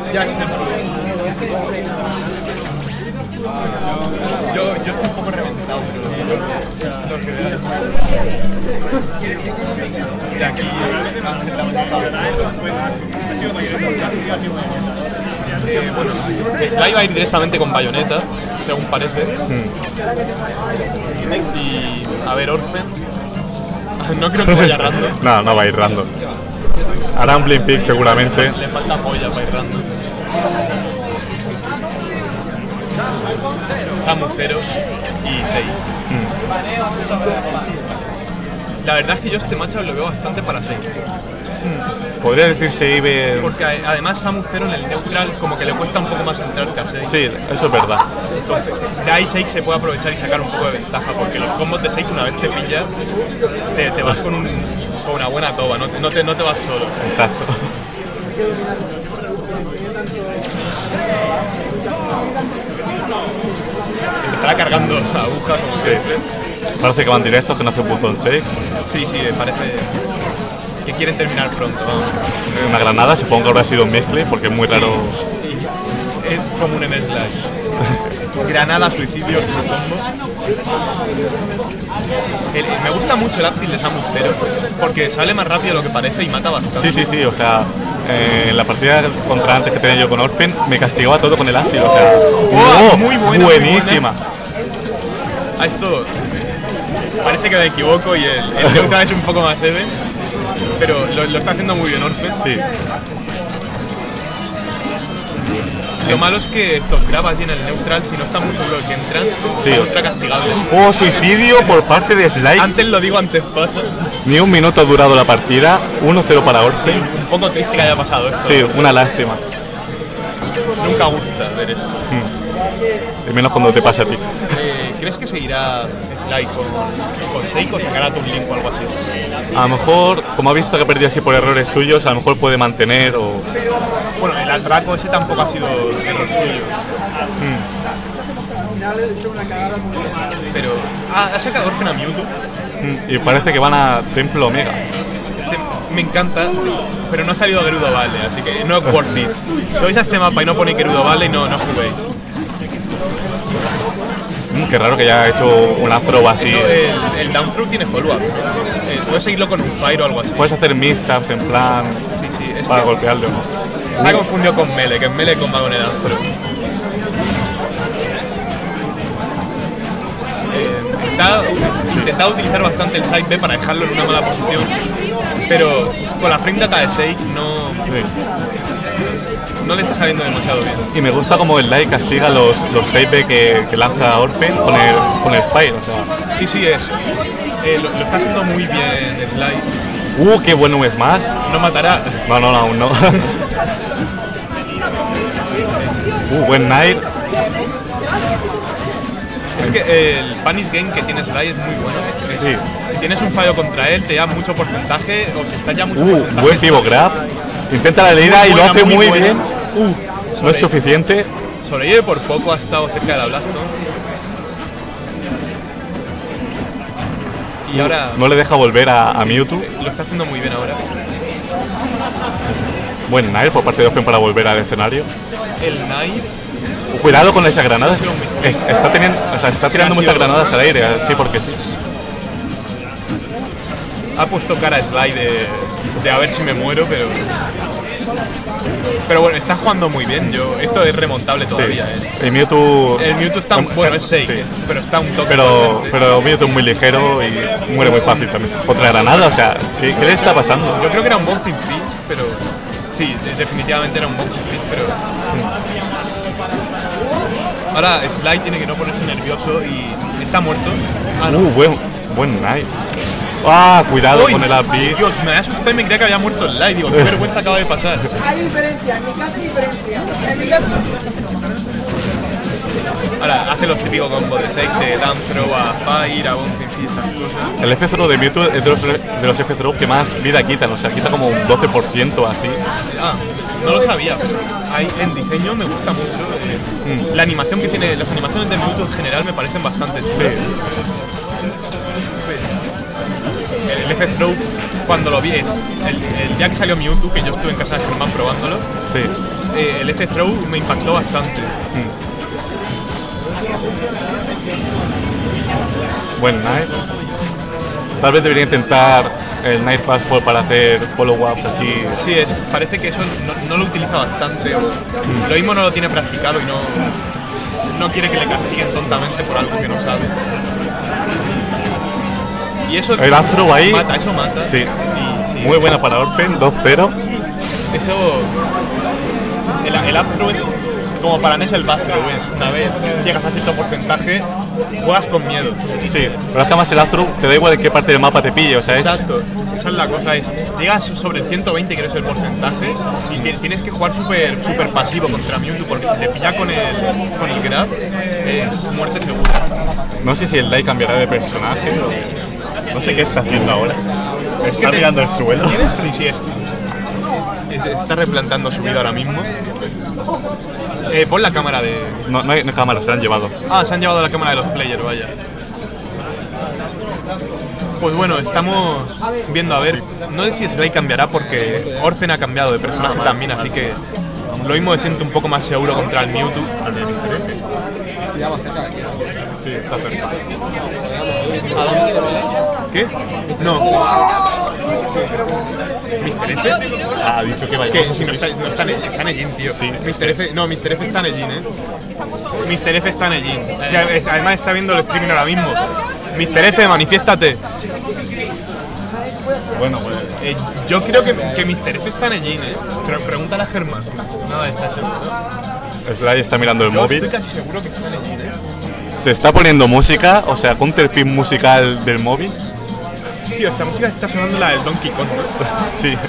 Ya es el problema. Yo estoy un poco reventado, pero lo que veo. De aquí bueno, Sly va a ir directamente con Bayonetta, según parece. Y a ver, Orphan. No creo que vaya random. No, no va a ir random. Hará un Blink Pick seguramente. Le falta polla para ir random. Samu 0 y 6. La verdad es que yo este matchup lo veo bastante para 6. Podría decir Seibe. Porque además Samu 0 en el neutral como que le cuesta un poco más entrar que a 6. Sí, eso es verdad. Entonces, de ahí 6 se puede aprovechar y sacar un poco de ventaja, porque los combos de 6 una vez te pillas, te vas con una buena toba, no te vas solo. Exacto. Estará cargando aguja como siempre. Parece que van directos, que no hace un botón shake. Sí, parece que quieren terminar pronto. Vamos. Una granada, supongo que habrá sido un misclick, porque es muy raro. Es común en Slash. Granada, suicidio, combo. Me gusta mucho el uptilt de Samus 0 porque sale más rápido de lo que parece y mata bastante. Sí, o sea, en la partida contra antes que tenía yo con Orphan me castigaba todo con el uptilt, o sea, muy buena, buenísima. Muy buena. Esto parece que me equivoco y el neutral es un poco más heavy, pero lo está haciendo muy bien Orphan. Sí. Lo malo es que estos grabas y en el neutral, si no está muy seguro que entran, son ultra castigables. Suicidio por parte de Sly. Antes lo digo, antes pasa. Ni un minuto ha durado la partida, 1-0 para Orphan. Sí, un poco triste que haya pasado esto. Sí, una lástima. Nunca gusta ver esto. Y menos cuando te pasa a ti. ¿Crees que seguirá Sly con Seiko o sacará tu Link o algo así? A lo mejor, como ha visto que ha perdido así por errores suyos, a lo mejor puede mantener o... Bueno, el atraco ese tampoco ha sido error suyo. Pero ha sacado Orphan a Mewtwo. Y parece que van a Templo Omega. Me encanta, pero no ha salido Gerudo Vale, así que no es worth it. Si vais a este mapa y no pone Gerudo Vale, no juguéis. Qué raro que haya hecho una throw así. El down throw tiene follow-up. Puedes seguirlo con un fire o algo así. Puedes hacer mix-ups en plan es para golpearlo, ¿no? Se ha confundido con Melee, que en Melee comba con el down throw. Intentado utilizar bastante el side B para dejarlo en una mala posición, pero con la frame data de Shake no le está saliendo demasiado bien. Y me gusta como el Sly castiga los save B que lanza Orphan con el fire, o sea. Sí, lo está haciendo muy bien Sly. Qué bueno es más. No matará. No, aún no. Buen Knight. Es que el Punish Game que tiene Sly es muy bueno. Sí. Si tienes un fallo contra él, te da mucho porcentaje, o si está ya mucho porcentaje. Buen pivot grab. Intenta la leída y lo hace muy bien. No es suficiente. Sobrevive por poco, ha estado cerca de la Blast, ¿no? Y ahora... No le deja volver a Mewtwo. Lo está haciendo muy bien ahora. Buen Knight por parte de Orphan para volver al escenario. El Knight... Cuidado con esas granadas. Está tirando muchas granadas al aire, así porque sí. Ha puesto cara a Sly de a ver si me muero, pero bueno, está jugando muy bien. Esto es remontable todavía. El Mewtwo está bueno, es 6, pero está un toque. Pero Mewtwo es muy ligero y muere muy fácil también. Otra granada, o sea, ¿qué le está pasando? Yo creo que era un Bouncing Fish, pero sí, definitivamente era un Bouncing Fish, pero ahora Sly tiene que no ponerse nervioso y está muerto. Buen Knight. Cuidado con el AP. Dios, me asusté y me creía que había muerto el Sly. Digo, qué vergüenza acaba de pasar. Hay diferencia, en mi caso hay diferencia. En mi caso... Ahora hace los típicos combos de Shake, de down throw a fire, a bouncing fish, esas cosas. El F-Throw de Mewtwo es de los F-Throw que más vida quitan, o sea, quita como un 12% así. No lo sabía, pero en diseño me gusta mucho. La animación que tiene, las animaciones de Mewtwo en general me parecen bastante chulas. El F-Throw, cuando lo vi, el día que salió Mewtwo, que yo estuve en casa de Germán probándolo, el F-Throw me impactó bastante. Buen Knight. Tal vez debería intentar el Knight Fast Fall para hacer follow-ups así. Sí, parece que eso no lo utiliza bastante. Lo mismo no lo tiene practicado y no quiere que le castiguen tontamente por algo que no sabe. Y eso el Afro ahí mata, eso mata. Sí. Y, sí, muy buena para Orphan, 2-0. Eso. El Afro es como para Ness el Bathrow, una vez llegas a cierto porcentaje, juegas con miedo. Sí, pero es que además el Afro te da igual en qué parte del mapa te pille, o sea, exacto, esa es la cosa, llegas sobre el 120, que es el porcentaje, y tienes que jugar súper pasivo contra Mewtwo, porque si te pilla con el grab, es muerte segura. No sé si el Light cambiará de personaje o... No sé qué está haciendo ahora. ¿Está mirando el suelo? Sí, está replantando su vida ahora mismo. Pon la cámara de... No hay cámara, se la han llevado. Ah, se han llevado la cámara de los players, vaya. Pues bueno, estamos viendo a ver... No sé si Sly cambiará porque Orphan ha cambiado de personaje también, así que... Lo mismo se siente un poco más seguro contra el Mewtwo. Sí, está cerca. ¿A dónde? ¿Qué? No. ¿Mr. F? Ha dicho que vaya. Que si no está en Ejin, tío. Sí. Mr. F está en Ejin, Mr. F está en Ejin. O sea, además está viendo el streaming ahora mismo. Mr. F, manifiéstate. Bueno, pues... yo creo que Mr. F está en Ejin, Pero pregúntale a Germán. No, está seguro. Sly está mirando el móvil. Estoy casi seguro que está en Ejin, Se está poniendo música, o sea, counterpin musical del móvil. Tío, esta música está sonando la del Donkey Kong, ¿no? Sí.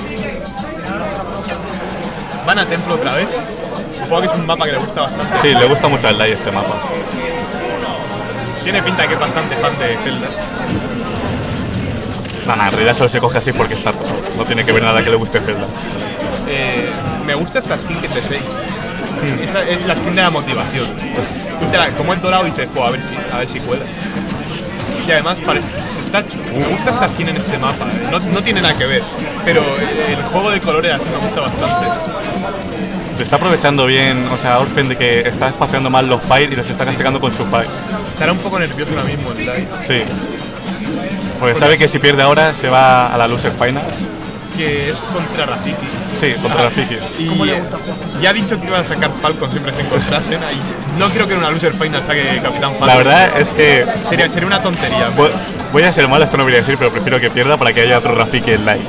Van a Templo otra vez. Supongo que es un mapa que le gusta bastante. Sí, le gusta mucho a Sly este mapa. Tiene pinta de que es bastante fan de Zelda. Nada, en realidad solo se coge así porque está roto. No tiene que ver nada que le guste Zelda. Me gusta esta skin que te sé. Esa es la skin de la motivación. Como es dorado dices, pues a ver si cuela. Y además me gusta esta skin en este mapa. No tiene nada que ver, pero el juego de colores así me gusta bastante. Se está aprovechando bien, o sea, Orphan de que está espaciando mal los fight y los está castigando con su fight. Estará un poco nervioso ahora mismo el Light. Sí. Porque sabe que si pierde ahora se va a la Loser Finals. Que es contra Rafiki. Sí, contra Rafiki. Y ya ha dicho que iba a sacar Falcon siempre se encontrasen ahí. No creo que en una Loser Final saque Capitán Falcon. La verdad es que... Sería una tontería. Voy a ser malo, esto no voy a decir, pero prefiero que pierda para que haya otro Rafiki en live.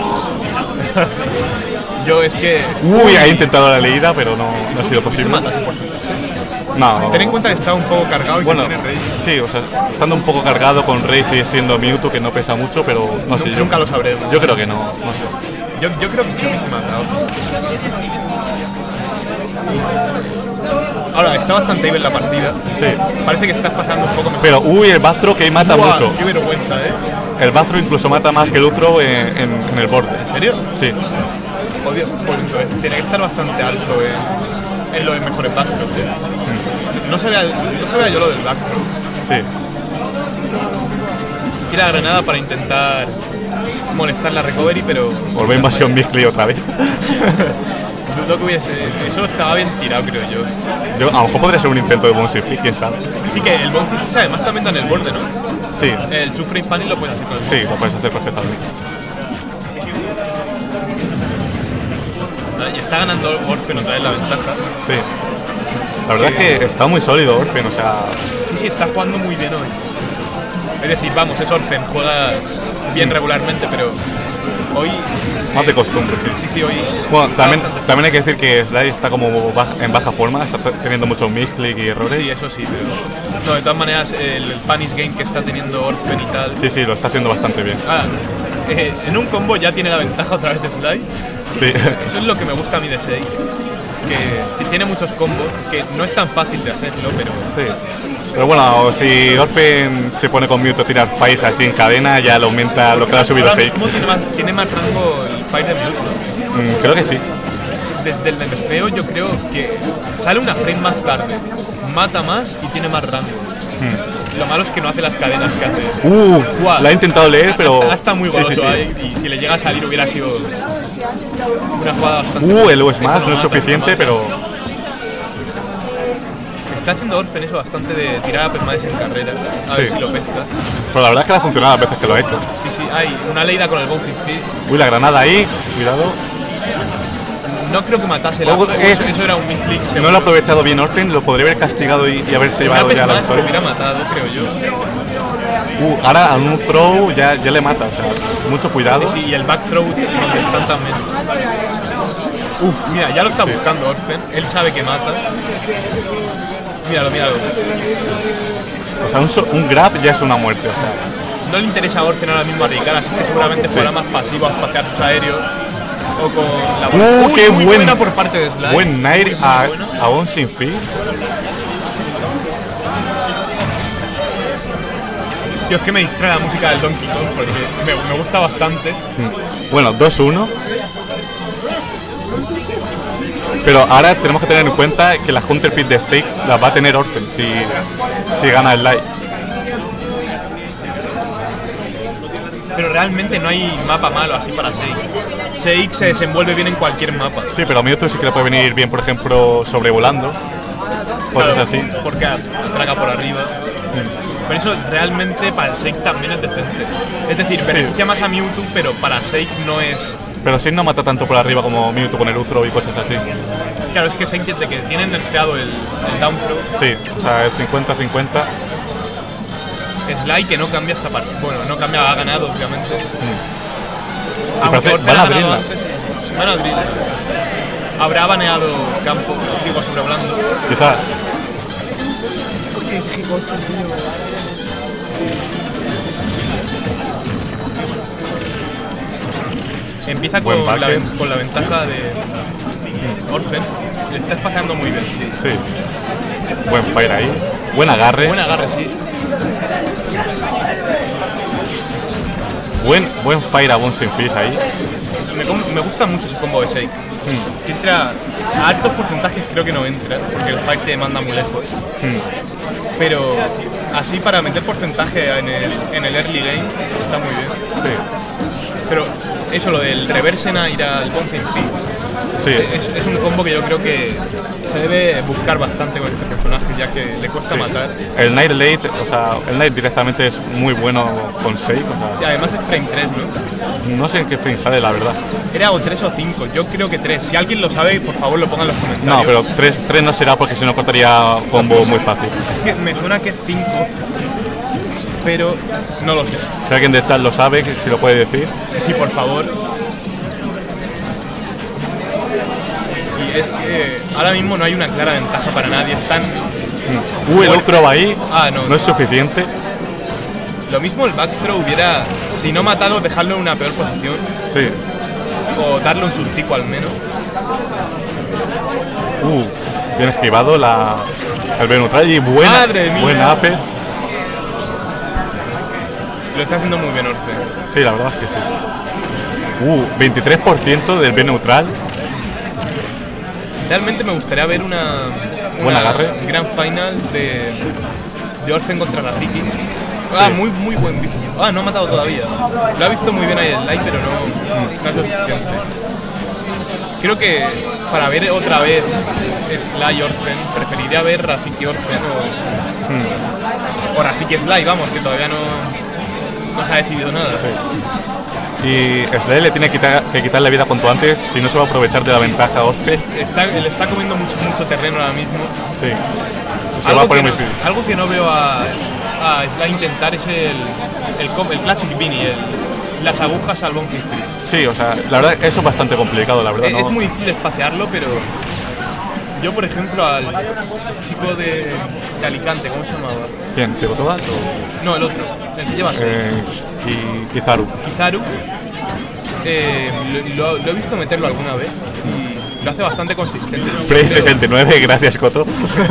Yo es que... Uy, ha intentado la leída, pero no ha sido posible. No. Ten en cuenta que está un poco cargado y bueno, que tiene Rey. Sí, o sea, estando un poco cargado con Rey sigue siendo Mewtwo, que no pesa mucho, pero no sé. Nunca lo sabremos. Yo creo que no sé. Yo creo que sí hubiese matado. Ahora, está bastante even la partida. Sí. Parece que estás pasando un poco mejor. Pero, uy, el Bathrow que mata mucho. Qué vergüenza, El Bathrow incluso mata más que el Uthrow en el borde. ¿En serio? Sí. Odio, pues entonces, tiene que estar bastante alto en los mejores backthrows. No sabía yo lo del backthrow. Sí. Tira la granada para intentar molestar la recovery, pero... Volver invasión Mixley otra vez. Dudo que hubiese... Eso estaba bien tirado, creo yo. A lo mejor podría ser un intento de Bouncy Flip, quién sabe. Sí, que el Bouncy Flip además también da en el borde, ¿no? Sí. El two frame panel lo puedes hacer con el Sí, lo puedes hacer perfectamente. Y está ganando Orphan otra vez la ventaja. Sí. La verdad es que está muy sólido Orphan, o sea... Sí, está jugando muy bien hoy. Es decir, vamos, es Orphan, juega bien regularmente, pero hoy... Más de costumbre, sí. Sí, hoy... Bueno, también hay que decir que Sly está como en baja forma, está teniendo muchos misclick y errores. Sí, eso sí, pero... No, de todas maneras, el panic game que está teniendo Orphan y tal... Sí, lo está haciendo bastante bien. En un combo ya tiene la ventaja otra vez de Sly. Sí. Eso es lo que me gusta a mí de Sei, que tiene muchos combos, que no es tan fácil de hacerlo, pero... Sí. Pero bueno, si Orphan se pone con Mewtwo a tirar fights así en cadena, ya le aumenta lo que le ha subido Sei. Tiene más rango el fight de Mewtwo. Creo que sí. Desde el nerfeo yo creo que sale una frame más tarde, mata más y tiene más rango. Lo malo es que no hace las cadenas que hace. La ha intentado leer, pero... Está muy goloso ahí, y si le llega a salir hubiera sido Una jugada bastante. El US más Eso no es mata, suficiente, mata. pero Está haciendo Orfen eso bastante de tirar a permanece en carrera. A ver Sí. si lo pesca. pero la verdad es que le ha funcionado las veces que lo ha hecho. Sí, sí, hay una leida con el Bouncing Fish. Uy, la granada ahí, cuidado. No creo que matase la. Ojo, Eso era un misclick seguro. No lo ha aprovechado bien Orfen, lo podría haber castigado y haberse llevado ya la Lo victoria. hubiera matado, creo yo. Ahora a un throw ya le mata, o sea, mucho cuidado. Sí, sí, y el back throw donde están también. Mira, ya lo está buscando Orfen. Él sabe que mata. Míralo, míralo. O sea, un grab ya es una muerte, o sea. No le interesa a Orfen ahora mismo arriesgar, así que seguramente jugará más pasivo a espaciar sus aéreos. O con la ¡Qué muy buen! buena por parte de Sly. Buen Nair Muy a buena. Bouncing Fish. Tío, es que me distrae la música del Donkey Kong porque me gusta bastante. Bueno, 2-1. Pero ahora tenemos que tener en cuenta que las Counter Pit de Stake las va a tener Orfen si gana el live. Pero realmente no hay mapa malo así para Seik. Seik se desenvuelve bien en cualquier mapa. Sí, pero a Mewtwo sí que le puede venir bien, por ejemplo, sobrevolando. Cosas Claro, así. porque atraca por arriba. Pero eso realmente para el Seik también es decente. Es decir, Sí. beneficia más a Mewtwo, pero para Seik no es. Pero sí no mata tanto por arriba como Mewtwo con el U-Throw y cosas así. Claro, es que Seik desde que tienen nerfeado el down throw, Sí, o sea, el 50-50. Sly que no cambia esta parte. Bueno, no cambia, ha ganado obviamente. Y Aunque parece- Orfen van a ha ganado abrirla. antes, sí. Van a abrirla. Habrá baneado campo, digo, sobrevolando. Quizás. Empieza Buen con backer. con la ventaja de Orfen. Le está espaciando muy bien, sí. Sí. Buen fire ahí. Buen agarre. Buen agarre, sí. Buen fire a Bouncing Fish ahí. Me gusta mucho ese combo de Shake. Que entra a altos porcentajes, creo que no entra, porque el fight te manda muy lejos. Pero así para meter porcentaje en el early game está muy bien. Sí. Pero eso, lo del reversena ir al Bouncing Fish, Sí. es un combo que yo creo que se debe buscar bastante con este personaje, ya que le cuesta Sí. matar. El Night Late, o sea, el Night directamente es muy bueno con Shake, o Sí, sea, además es frame 3, ¿no? no sé en qué frame sale, la verdad. Era o 3 o 5, yo creo que 3. Si alguien lo sabe, por favor lo ponga en los comentarios. No, pero 3 no será porque si no cortaría combo muy fácil. Es que me suena que es 5, pero no lo sé. Si alguien de chat lo sabe, que si lo puede decir. Sí, sí, por favor. Y es que ahora mismo no hay una clara ventaja para nadie. Están El U-Throw ahí Ah, no. no es suficiente. lo mismo el back throw hubiera, si no matado, dejarlo en una peor posición Sí. o darle un sustico al menos. Bien esquivado el B neutral y ¡Madre mía! buen ape. Lo está haciendo muy bien Orfe. Sí, la verdad es que sí. 23% del B neutral. Realmente me gustaría ver Buen agarre. gran final de Orfen contra Rafiki. Muy buen visto. No ha matado todavía. Lo ha visto muy bien ahí el live, pero no es suficiente. Creo que para ver otra vez Sly Orfen, preferiría ver Rafiki Orfen o Rafiki Sly, vamos, que todavía no se ha decidido nada. Y Sly le tiene que quitar la vida cuanto antes, si no se va a aprovechar de la ventaja a Orfe. Le está comiendo mucho terreno ahora mismo. Sí. Se va a poner muy difícil. Algo que no veo a Sly intentar es el Classic Vinny, las agujas al Bouncing Fish. Sí, o sea, la verdad, eso es bastante complicado, la verdad. Es muy difícil espaciarlo, pero yo, por ejemplo, al chico de Alicante, ¿cómo se llamaba? ¿Quién? ¿Ciego todas? No, el otro, el que lleva 6. Y Kizaru. Kizaru, lo he visto meterlo alguna vez y lo hace bastante consistente. Frame 69, gracias Coto.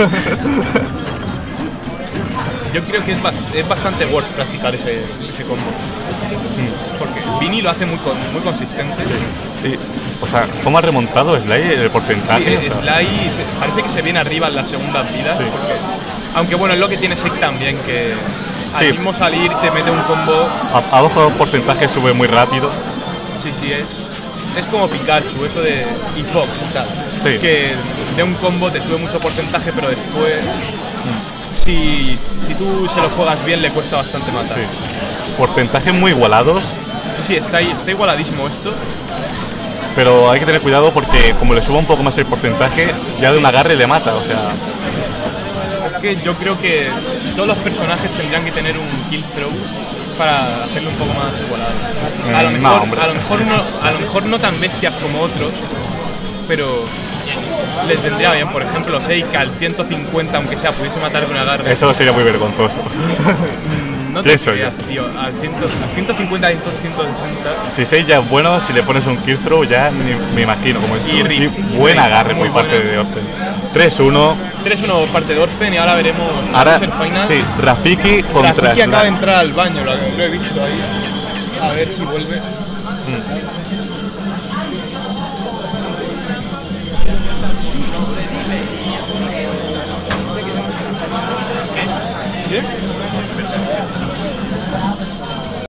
Yo creo que es bastante worth practicar ese combo. Porque Vinny lo hace muy consistente. Sí. O sea, ¿cómo ha remontado Sly el porcentaje? Sí, O sea, Sly parece que se viene arriba en las segundas vidas. Sí. Porque, aunque bueno, es lo que tiene Sek también, que Sí. al mismo salir te mete un combo. a bajo porcentaje sube muy rápido. Sí, es. es como Pikachu, eso de... y Fox, tal. Sí. Que de un combo te sube mucho porcentaje, pero después... Si tú se lo juegas bien, le cuesta bastante matar. Sí. Porcentajes muy igualados, Sí, está igualadísimo esto. pero hay que tener cuidado porque como le suba un poco más el porcentaje, ya de un agarre le mata, o sea... Es que yo creo que todos los personajes tendrían que tener un kill throw para hacerlo un poco más igualado. A lo no, mejor, hombre. a lo mejor no tan bestias como otros, pero les vendría bien. Por ejemplo, Seika al 150, aunque sea, pudiese matar de un agarre. Eso sería muy vergonzoso. No te Pienso creas, tío. Al 150 y 160. Si 6 ya es bueno, si le pones un kill throw ya me imagino como es. Y Rip, buen Rip, agarre muy por parte buena. de Orfen. 3-1. 3-1 por parte de Orfen y ahora veremos Ahora, el final. sí, Rafiki contra Rafiki acaba de Slack. entrar al baño, lo he visto ahí. A ver si vuelve. ¿Qué?